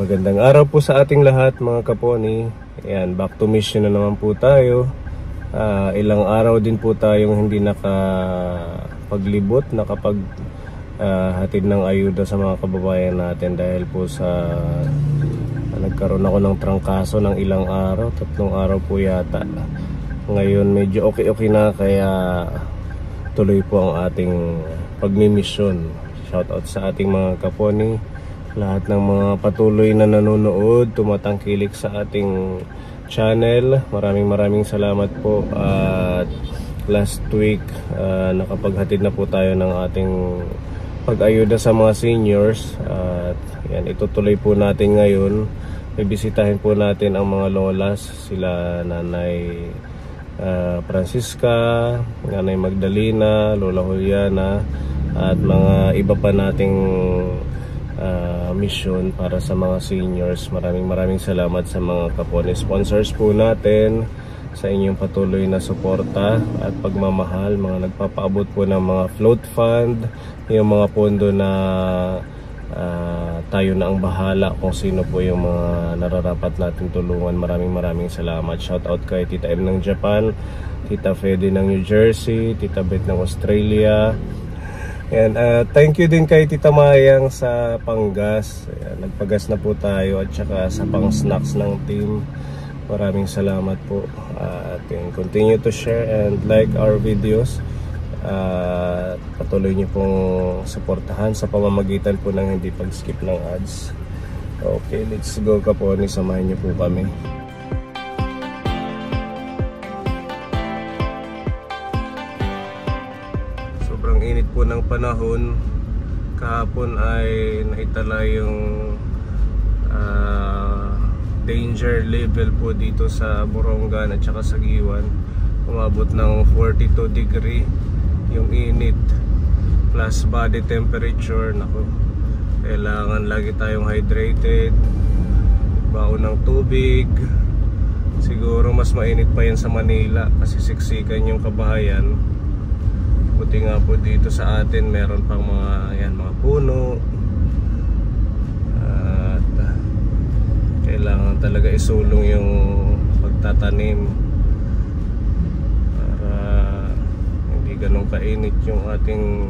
Magandang araw po sa ating lahat mga kaponi. Ayan, back to mission na naman po tayo. Ilang araw din po tayong hindi nakapaglibot, hatid ng ayuda sa mga kababayan natin dahil po sa nagkaroon ako ng trangkaso ng ilang araw, 3 araw po yata. Ngayon medyo okay na, kaya tuloy po ang ating pagmimisyon. Shoutout sa ating mga kaponi, lahat ng mga patuloy na nanonood, tumatangkilik sa ating channel. Maraming salamat po. At last week nakapaghatid na po tayo ng ating pag-ayuda sa mga seniors. At yan, itutuloy po natin ngayon. Bibisitahin po natin ang mga lolas, sila Nanay Francisca, Nanay Magdalena, Lola Juliana, at mga iba pa nating mission para sa mga seniors. Maraming salamat sa mga kapone sponsors po natin sa inyong patuloy na suporta at pagmamahal, mga nagpapaabot po ng mga float fund, yung mga pondo na tayo na ang bahala kung sino po yung mga nararapat natin tulungan. Maraming salamat. Shout out kay Tita M ng Japan, Tita Fede ng New Jersey, Tita Beth ng Australia. And thank you din kay Tita Mayang sa panggas. Ayan, nagpagas na po tayo, at saka sa pang snacks ng team. Maraming salamat po. Continue to share and like our videos. Patuloy niyo pong suportahan sa pamamagitan po ng hindi pag-skip ng ads. Okay, let's go kaponi, samahan niyo po kami. Sobrang init po ng panahon. Kahapon ay naitala yung danger level po dito sa Borongan at saka sa Giwan. Umabot ng 42 degree yung init plus body temperature. Naku, kailangan lagi tayong hydrated, baon ng tubig. Siguro mas mainit pa yan sa Manila kasi siksikan yung kabahayan. Buti nga po dito sa atin meron pang mga puno. At kailangan talaga isulong yung pagtatanim para hindi ganun kainit yung ating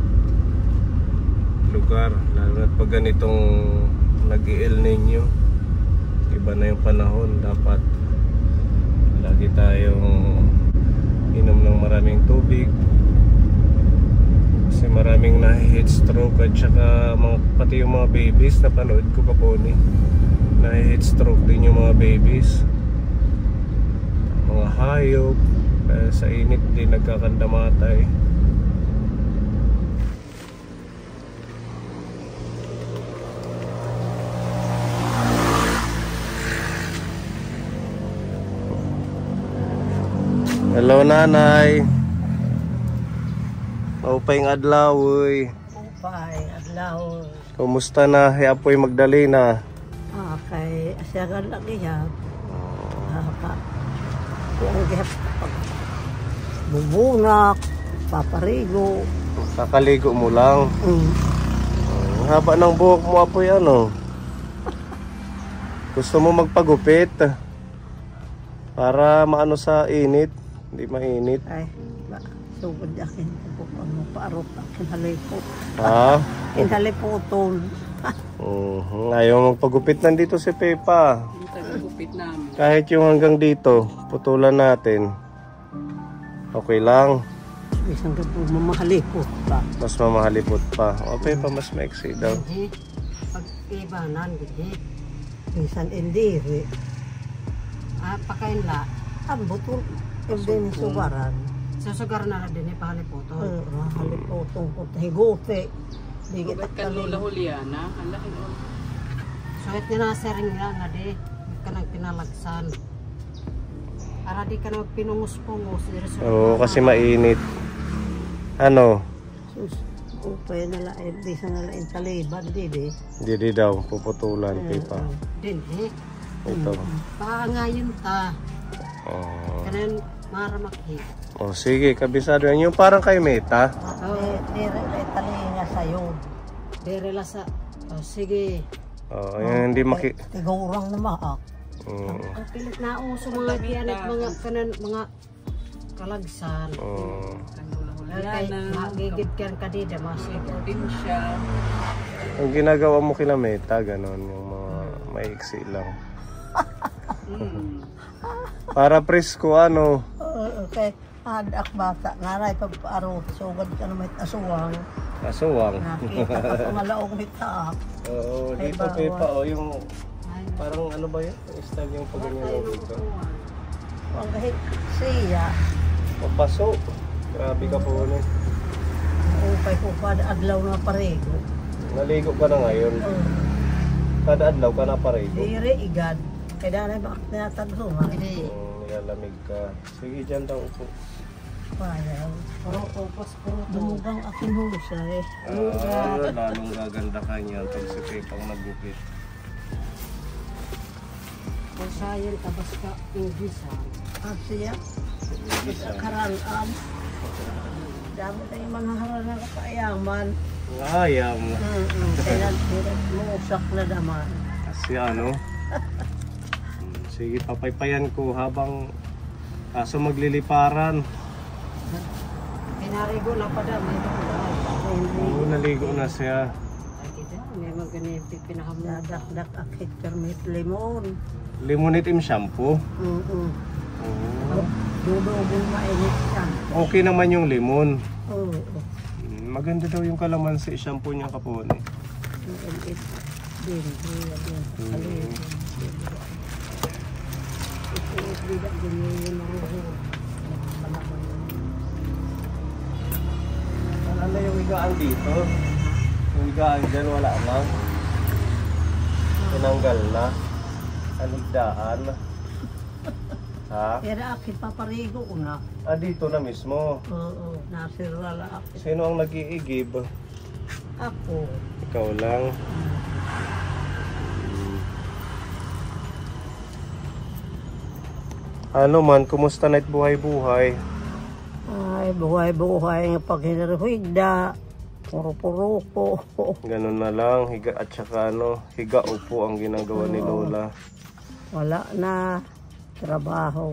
lugar, lalo na pag ganitong nag-El Niño. Iba na yung panahon, dapat lagi tayong inom ng maraming tubig kasi maraming nahi-heat stroke, at saka pati yung mga babies, napanood ko kaponi, nahi-heat stroke din yung mga babies, mga hayop, sa init din nagkakandamatay. Hello Nanay. Upay ng adlaw uy. Upay adlaw. Kumusta na Apoy Magdalena? Kay asyagan lagi ha. Kung gihap bubunak, paparigo. Kakaligo mo lang. Haba ng buhok mo Apoy, ano? Gusto mo magpagupit para maano sa init, hindi mainit. Ay, sugod akin po ano paarot akin halipot. Ha? Kinhalipotol. Ayaw magpagupit, nandito si Pepa. Gupit namin. Kahit yung hanggang dito, putulan natin. Okay lang. Isang gabi mamahalipot pa. Mas mamahalipot pa. O Pepa, mas maiksi daw. Pag ibanan, minsan hindi. Pakain la. Ang butol. Hindi sugaran. Sa sugar na din ipahalipoto. Halipotong po. Higuti. Bigit at Lola Juliana. Sulit niya na sering nga nga di. Ka nang pinalagsan. Para di ka na pinungus-pungus. Oo, kasi mainit. Ano? Upay na lain. Di sa nalain taliban. Hindi daw, puputulan Pepa. Din Ito. Baka ngayon ta. Kanan maramakhi. Sige, kabisado yan. Yung parang kay Meta. Dire talinga sa'yo. Dire la sa. Sige. Ayan, hindi maki... Tigurang na maak. Ang pilit na uso mga kianit, mga kanan, mga kalagsan. Kaya magigid ka kadida, masigod din siya. Ang ginagawa mo kila Meta, ganon, yung mga maiksi lang. Para presko, ano? Okay, adak bata, ngaray pagpaaro, sugad ka na may asuwang. Asuwang. Nakita ka sa malaong mitaak. Oo, dito Pepa, yung parang ano ba yun? Yung style yung pagganyan mo dito. Ang kahit siya, Papaso. Grabe ka po ulit. upay ko pa adlaw na parego. Naligo ka na ngayon. Kada adlaw ka na pareho. Dire igad. Kaya na bakit natagsuhan? Nilalamig ka. Sige, dyan daw upo. Parang, dumugang aking husay. Lalong gaganda ka niyan pag si Pepang nagupit. Kung sayan, tabas ka, inggisan. At siya, karangan. Damo tayo mga harana na kayaman. Ayam. Kaya muusak na naman. Kasi ano? Sige, papaypayan ko habang kaso magliliparan. Pinarigo na pa dami. Oo, naligo na siya. May mga ganito pinakamula. Dadakdak akit permit limon. Limon itim shampoo. Oo. Dudugong mainit siya. Okay naman yung limon. Oo. Maganda daw yung kalamansi shampoo niya kapon. Mainit din. Bidak din yung Wala na yung higaan dito. Yung higaan dyan wala na. Tinanggal na. Anigdaan. Ha? Pero akit paparigo ko na. Ah, dito na mismo. Oo. Nasirala akit. Sino ang nag-iigib? Ako. Ikaw lang. Ano man, kumusta na buhay-buhay? Ay, buhay-buhay nga pag hinarhuigda. Puro-puro ko. Ganun na lang, higa at saka ano, higa upo ang ginagawa ni Lola. Wala na trabaho.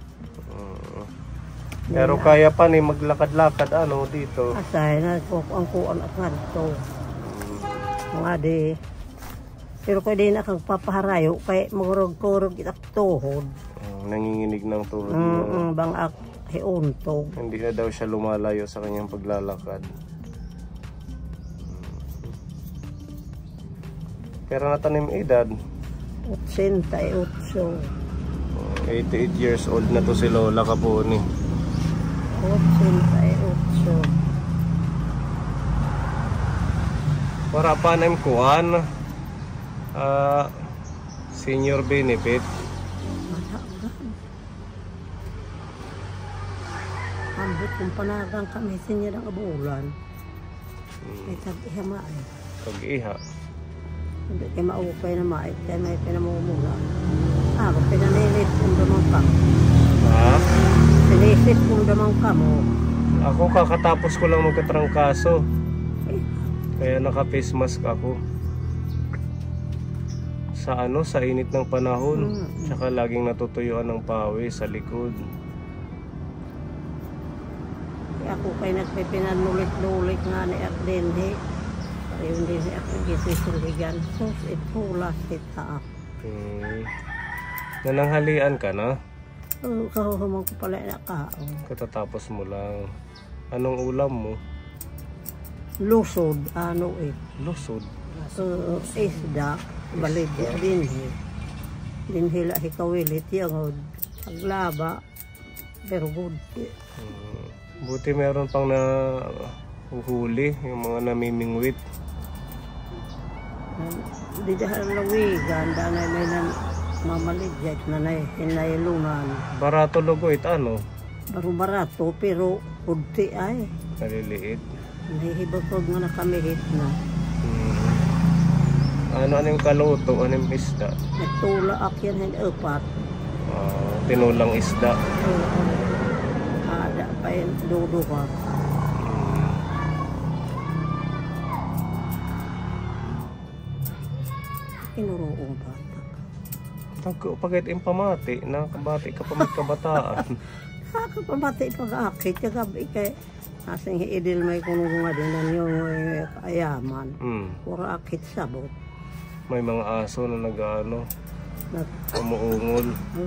Pero kaya pa ni maglakad-lakad ano dito. Asay na ko ang kuan at ngadto. Mga di. Pero ko din akong papaharayo kay magurog-kurog itak tuhod. Nanginginig ng tuhod. Bang ak hiuntog. Hindi na daw siya lumalayo sa kanyang paglalakad. Pero natanim edad. 88. 88 years old na to si Lola Kaponi. 88. Para panem kuan senior benefit. Ambot kung panagang kami sinya ng abulan. May tag-iha maay. Pag-iha. Hindi kayo maupay na maay. Kaya may pinamumula. Ako pinanilit kung damang kamo. Ha? Pinisit kung damang kamo. Ako kakatapos ko lang magkatrangkaso. Kaya naka-face mask ako. Sa ano, sa init ng panahon. Tsaka laging natutuyuan ng pawis sa likod. Ako kay nagpipinanulit-nulit nga ni Akdende. Ayun din si Akdende sisuligan. Sus, itulas kita. Nananghalian ka na? Oo, kahuhamang ko pala na kaon. Katatapos mo lang. Anong ulam mo? Lusod, ano eh. Lusod. Isda, baligya dinhi. Dinhi la hikawilit yung paglaba. Pero good. Buti meron pang na uhuli, yung mga namimingwit. Di dahil lawigan, danay may mamaligyan na hinaylunan. Barato logoit, ano? Baro barato, pero kunti ay. Naliliit. Nahihibagpag nga nakamihit na. Ano yung kaluto? Ano yung isda? Nagtula akyan hindi upat. Tinulang isda. Ada pa yung dudo ka. kinuroong bata. Pagkait impamati, nakabati ka pa may kabataan. Ako pamati pag-akit, kagabi kay asing hiidil may kununga din na yung ayaman. Pura akit sabot. May mga aso na umuungol.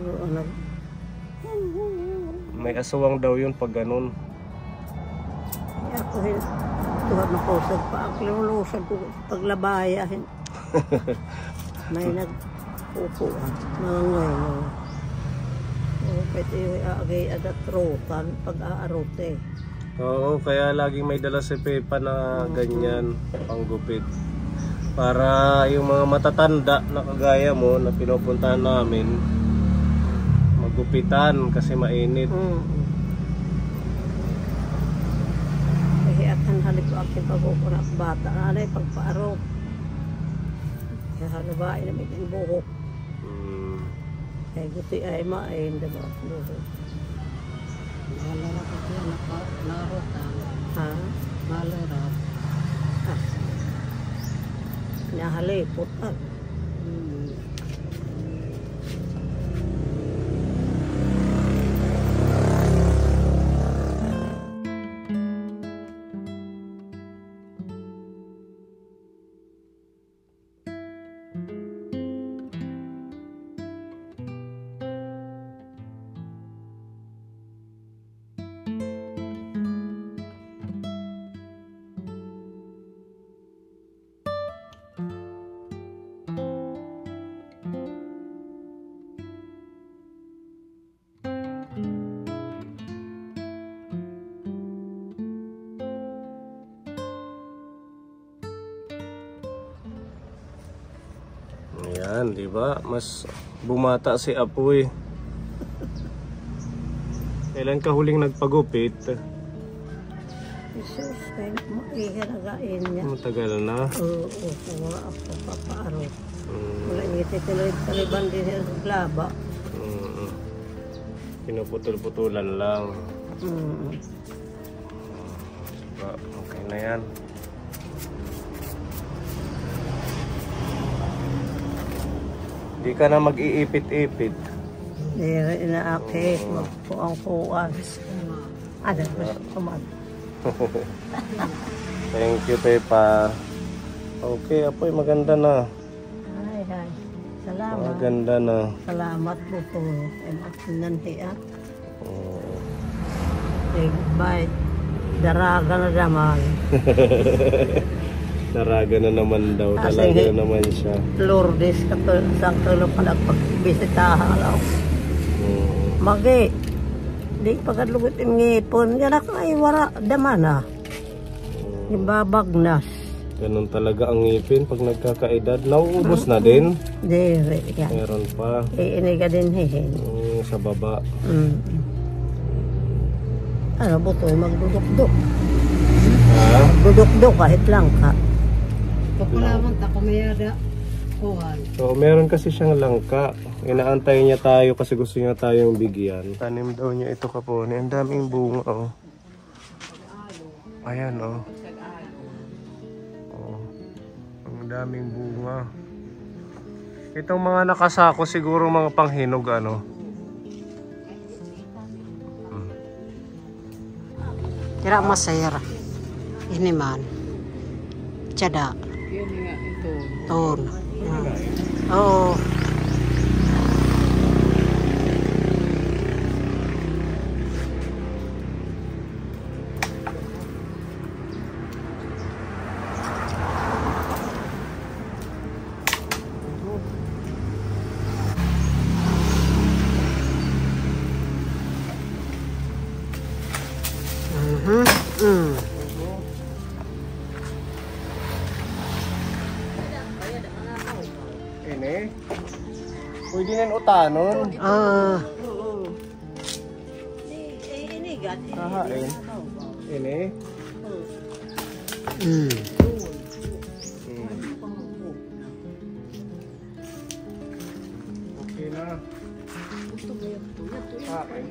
May asawang daw yun pag ganun. Ako tuhad na kusag pa. Ang lulusag ko paglabayahin. May nagpupuan. Nangangoy. Pwede agay adat rotan pag-aarote. Oo, kaya laging may dala si Pepa na ganyan, panggupit. Para yung mga matatanda na kagaya mo na pinupuntahan namin, magupitan kasi mainit. Kaya akan halip ko aking pagkukunak bata. Anay pagpaarot. Kaya halabain na may buhok. Kaya guti ay main, diba? Malarap ako yan, narotan. Ha? Malarap. Nahalipot pa. Ayan, di ba? Mas bumata si Apoy. Kailan ka huling nagpagupit? Jesus, kaya maiharagain niya. Matagal na. Oo, wala ako papaarot. Wala niya tituloy-taliban din sa glaba. Pinuputol-putulan lang. Okay na yan. Di ka na mag-iipit-ipit. Dira inaakit, magpuang-puan. Ada ba kuman? Thank you, Pepa. Okay, Apoy, maganda na. Ay. Salamat. Maganda na. Salamat po po. Ay nanti bye. Daraga na naman. Daraga na naman daw. Talaga na naman siya. Lourdes, sang tulog ka nagpagbisitahan ako. Magi, di pagkadlugot yung ngipon. Yan ako ay wara damana. Ibabagnas. Ganun talaga ang ngipin pag nagkakaedad. Nauubos na din. Dere, yan. Meron pa. Iiniga din hihin. Sa baba. Ano buto, magdudok-dok. Ha? Magdudok-dok kahit lang ka. Pagkalaman ta kumayada kuhan. So, meron kasi siyang langka. Inaantay niya tayo kasi gusto niya tayong bigyan. Tanim daw niya ito kapone. Ang daming bunga, oh. Ayan, oh. Ang daming bunga. Itong mga nakasako siguro mga panghinog, ano. Tira masayra. Ini man. Cada. Yan nga ito. Ton. Oh. Ini. Pwede nang utanon. Ini gati. Kahain. Ini. Okay na. Kahain.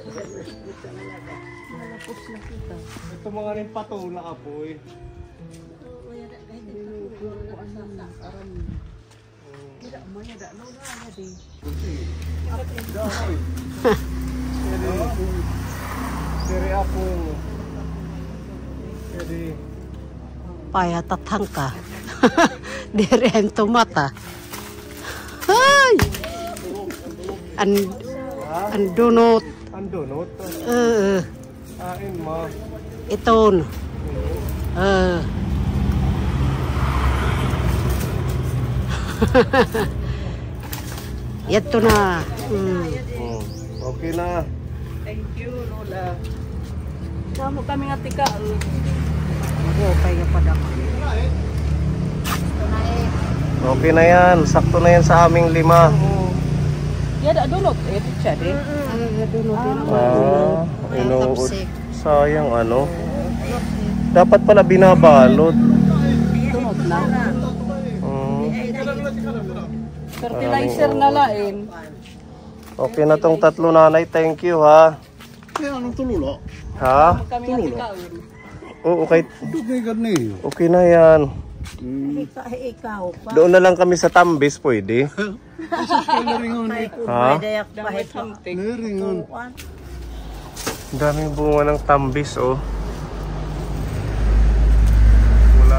Ito mga rin patula, Apoy. Dari ako. Jadi Paya tatangka. Diri ang tumata. Ay! Andunot. andunot. Ain mo. Iton. Yato na. Okay na. Thank you, Lola. Kamu kami nga tika. Okay ka pa daw. Okay na yan. Sakto na yan sa aming 5. Ya, ada donut. Itu siya, deh. Inuud. Sayang ano. Dapat pala binabalot. Donut na. Fertilizer na lain. Okay na tong 3 nanay. Thank you ha. Anong tulo? Ha? Kami nga tikaon. Oo, okay. Dugay gani. Okay na yan. Ikaw pa. Doon na lang kami sa Tambis, pwede. Ha? Neringon. Ang daming bunga ng Tambis, oh. Wala.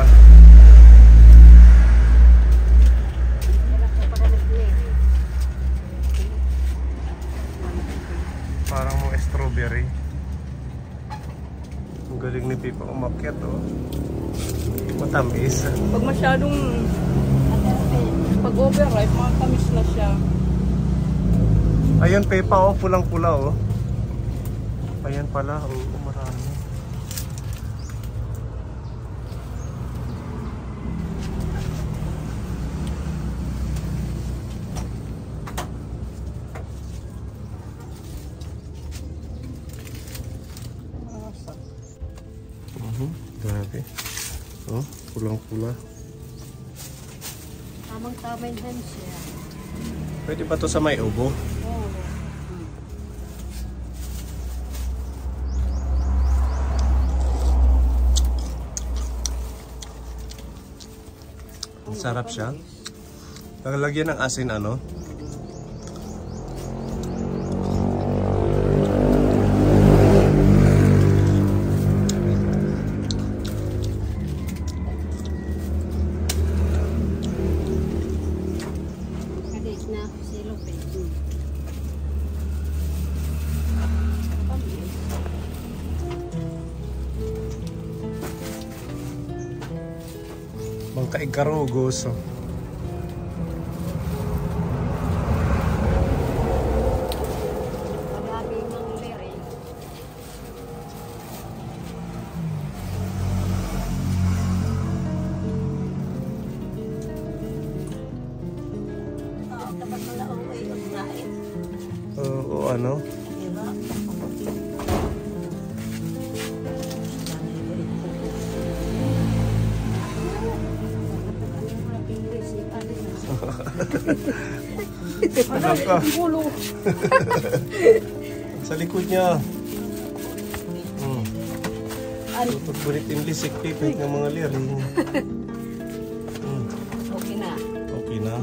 Parang mga strawberry. Ang galing ni Pipa umakyat, oh. Matamis. Pag masyadong pag-overripe, mga kamis na siya. Ayun, Pepa, oh. Pulang-pula, oh. Ayan pala, oh. Marami. Grabe. Oh, pulang-pula. Tamang-tamay din siya. Pwede ba to sa may ubo? Sarap siya. Lagyan ng asin ano? Kadis na silo pe. Bangka ikarugos. Oh. Marami ng liri. Dapat na lang ay unahin. Oo, ano? Diba? Alam ka. Sa likod niya. Tutugburit yung lisik pipit ng mga liring. Okay na. Okay na.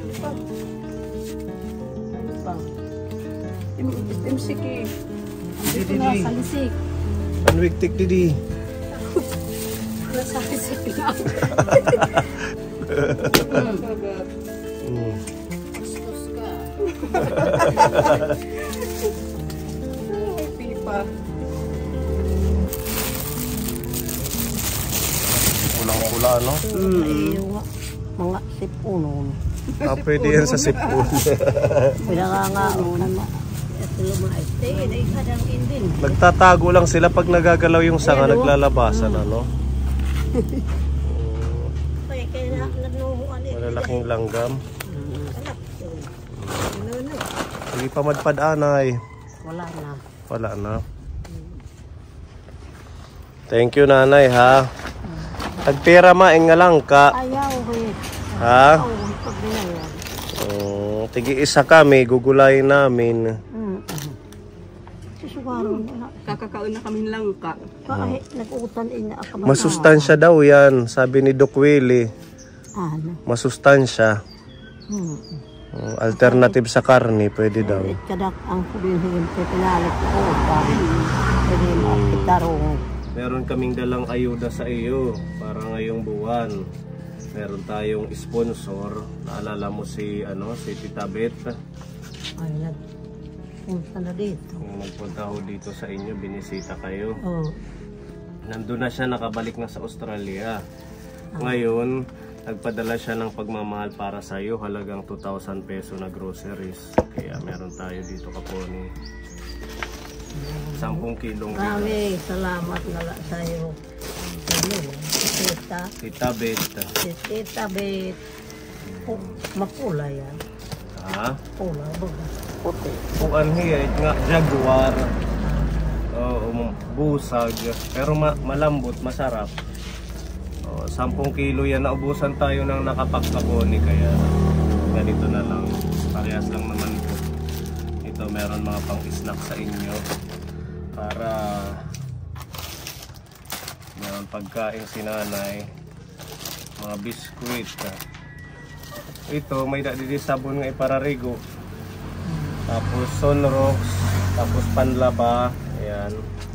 Imsiki. Dito na sa lisik. Panwigtik didi. Sa lisik na. Kuskus ka. Pipa. Pulang-pula, no? Mga sipunon. Pwede yan sa sipon. Pinangangaon na lumait. Ay kadang indin. Nagtatago lang sila pag nagagalaw yung sanga, naglalabasan, ano? Kaya nanuhuan eh. Malalaking langgam. Ano? Hindi pa madpad-anay. Wala na. Wala na. Thank you, nanay, ha? Tagpira maing nga lang ka. Ayaw eh. Ha? Oo, pag binayan. Tigi-isa kami, gugulayin namin. Susugaron na. Kakakaon na kami langka. Kahit nag-utan ina ako. Masustansya daw yan, sabi ni Doc Willie. Ano? masustansya. Alternative sa karne, pwede daw. Kadak ang kubinhin, pinalit ko pa. Pwede makitarong. Meron kaming dalang ayuda sa iyo para ngayong buwan. Meron tayong sponsor. Naalala mo si Tita Beth? Ay, nagpunta na dito. Kung nagpunta ho dito sa inyo, binisita kayo. Oo. Nandun na siya, nakabalik na sa Australia. Ngayon, nagpadala siya ng pagmamahal para sa iyo, halagang 2,000 peso na groceries. Kaya meron tayo dito kaponi. 10 kilong Maraming salamat na sa iyo. Tita Beth. Si Tita Beth. Mapula yan. Ha? Pula, baga. Puti. Kuan hiya nga jaguar. Oo, busag. Pero malambot, masarap. 10 kilo yan. Naubusan tayo ng nakapagkaboni. Kaya ganito na lang. Parehas lang naman po. Ito meron mga pang-snack sa inyo. Para meron pagkain si nanay. Mga biskuit. Ito may dadi sabon nga ipararigo. Tapos Sunrox. Tapos panlaba. Ayan.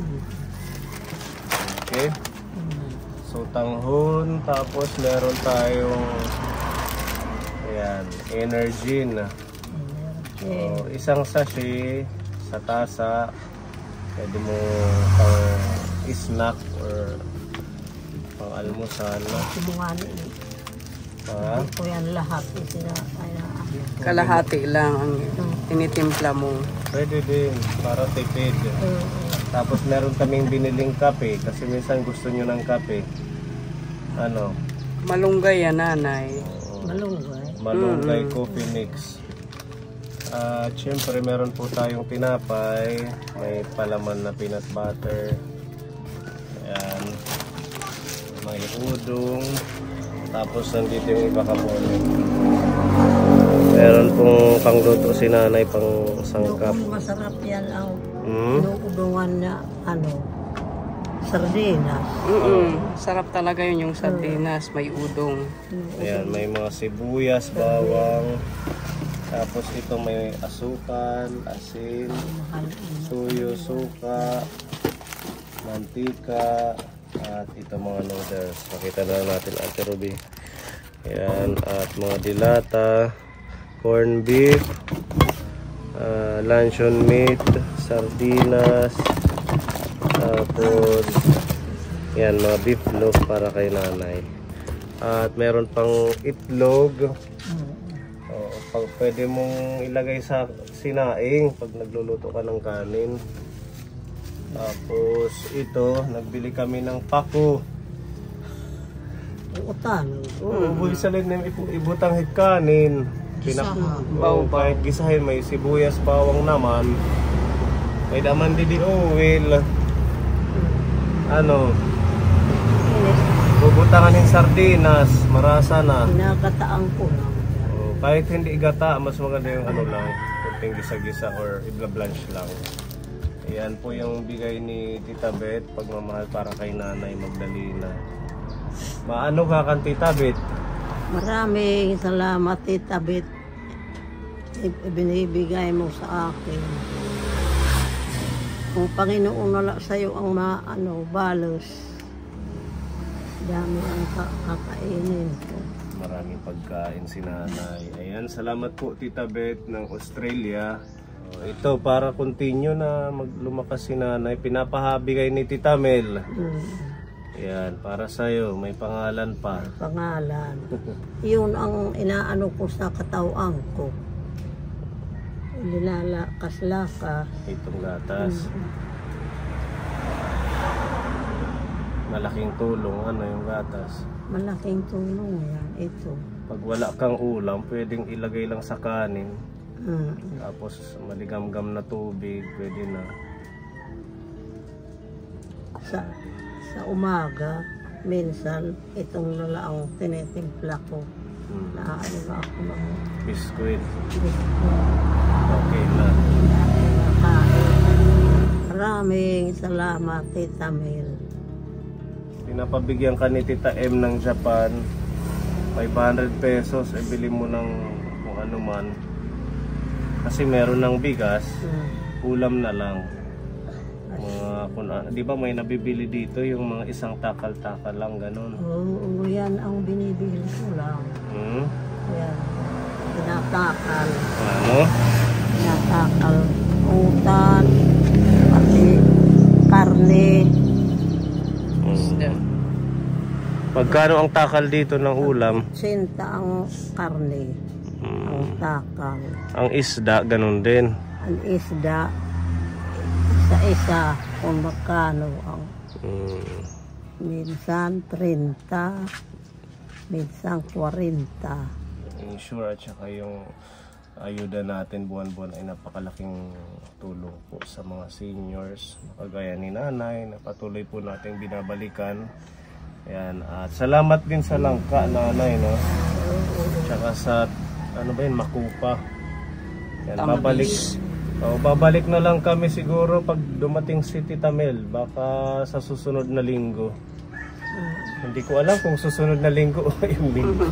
Okay. So tanghon. Tapos meron tayong ayan, Energin. So, isang sachet sa tasa. Pwede mo pang snack or pang almusal. Sibungan Ha? ko yan lahat. Kalahati lang ang tinitimpla mo. Pwede din, para tipid. Tapos meron kaming biniling kape kasi minsan gusto nyo ng kape. Ano? Malunggay yan, nanay. Malunggay. Malunggay coffee mix. At syempre meron po tayong tinapay. May palaman na peanut butter. Ayan. May udong. Tapos nandito yung iba kapone. Meron pong pangluto si nanay, pang sangkap. Masarap yan ang inuudungan na sardinas. Sarap talaga yun yung sardinas, may udong. Ayan, may mga sibuyas, bawang. Tapos ito may asukal, asin, suyo, suka, mantika, at ito mga noodles. Pakita na natin Ate Ruby. Ayan, at mga dilata, corn beef, luncheon meat, sardinas, tapos yan, mga beef loaf para kay nanay. At meron pang itlog. Pwede mong ilagay sa sinaing pag nagluluto ka ng kanin. Tapos ito, nagbili kami ng pako. Utan. Uboy sa linim, ibutang hit kanin. Kahit gisahin, may sibuyas, bawang naman. May daman di oil. Bubutangan ng sardinas, marasa na. Pinakataang ko na. Kahit hindi igata, mas maganda yung lang, kunting gisa-gisa or ibla-blanch lang. Ayan po yung bigay ni Tita Beth, pagmamahal para kay Nanay Magdalena. Maano ka kan Tita Beth? Maraming salamat Tita Beth. Ibinibigay mo sa akin. Kung Panginoon nala sa'yo ang balos. Dami ang kakainin ko. Maraming pagkain si Nanay. Ayan, salamat po Tita Beth ng Australia. Ito para continue na maglumakas si Nanay. Pinapahabigay ni Tita Mel. Ayan, para sa'yo. May pangalan pa. Pangalan. Yun ang inaano ko sa katawang ko. Nilalakas-lakas. Itong gatas. Malaking tulong. Ano yung gatas? Malaking tulong yan. Ito. Pag wala kang ulam, pwedeng ilagay lang sa kanin. Tapos maligamgam na tubig, pwede na. Sa umaga, minsan, itong nalaang tinitimpla ko. Naaano na ako ng Biskuit. biskuit. Okay na. Maraming salamat, Tita Mel. Pinapabigyan ka ni Tita M ng Japan. 500 pesos, bili mo ng kung ano man. Kasi meron ng bigas, ulam na lang. Di ba may nabibili dito yung mga isang takal-takal lang, ganun? Oo, yan ang binibili ko lang. Yan. Tinatakal. Ano? Tinatakal. Utan. Pati karne. Pagkano ang takal dito ng ulam? Sinta ang karne. Ang takal. Ang isda, ganun din. Ang isda. Isa-isa kung magkano ang minsan 30, minsan 40. Yung sure at saka yung ayuda natin buwan-buwan ay napakalaking tulong po sa mga seniors kagaya ni nanay na patuloy po nating binabalikan. Ayan, at salamat din sa Langka, nanay, no? Tsaka sa ano ba yun, Makupa. Yan, babalik na lang kami siguro pag dumating si Tita Mel, baka sa susunod na linggo. Hindi ko alam kung susunod na linggo o yung linggo.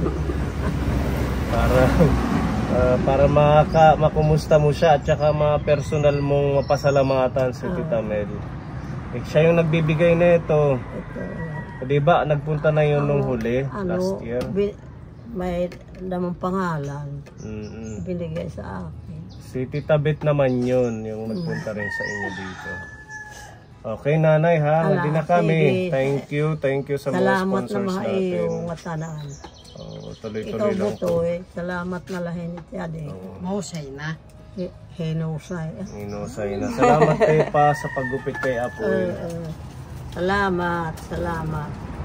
Para makumusta mo siya at saka personal mong mapasalamatan si Tita Mel. Siya yung nagbibigay na ito. Di ba nagpunta na yun nung huli, last year? May namang pangalan. Binigay sa akin. Si Tita Bet naman yun, yung nagpunta rin sa inyo dito. Okay, nanay ha, hindi na kami. Thank you sa mga sponsors natin. Salamat na mga iyong matanan. Tuloy-tuloy lang po. Salamat na lahin siya din. Mahusay na. Hinusay na. Salamat kayo pa sa paggupit kay Apoy. Salamat.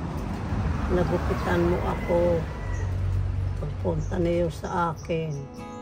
Nagupitan mo ako. Pagpunta niyo sa akin.